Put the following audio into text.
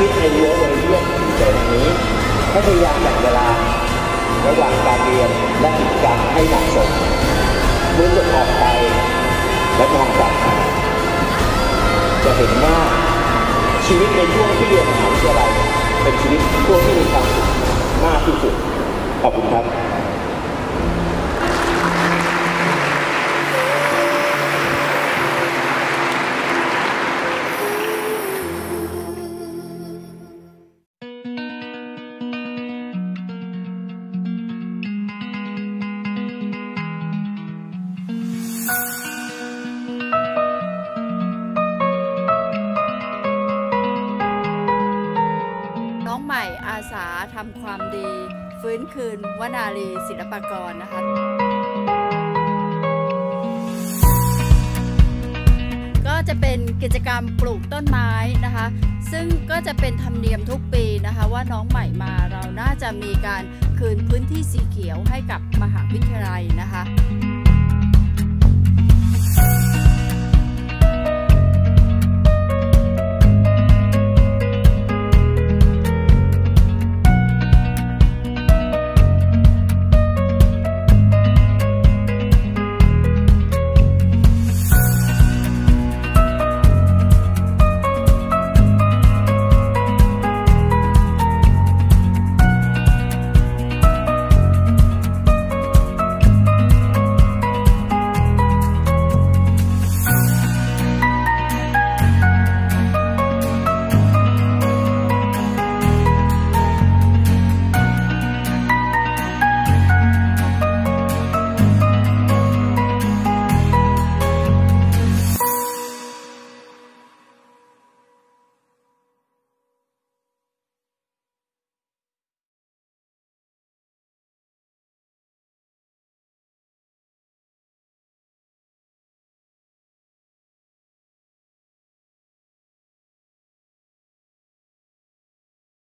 วิตในรั้วโรงเรียนเฉยๆนี้ให้พยายามแบ่งเวลาระหว่างการเรียนและกิจกรรมให้เหมาะสมเมื่อจบออกไปและมองกลับมาจะเห็นว่าชีวิตในช่วงที่เรียนมหาวิทยาลัยเป็นชีวิตช่วงที่มีความสุขมากที่สุดขอบคุณครับน้องใหม่อาสาทำความดีฟื้นคืนวนารีศิลปากรนะคะก็จะเป็นกิจกรรมปลูกต้นไม้นะคะซึ่งก็จะเป็นธรรมเนียมทุกปีนะคะว่าน้องใหม่มาเราน่าจะมีการคืนพื้นที่สีเขียวให้กับมหาวิทยาลัยนะคะ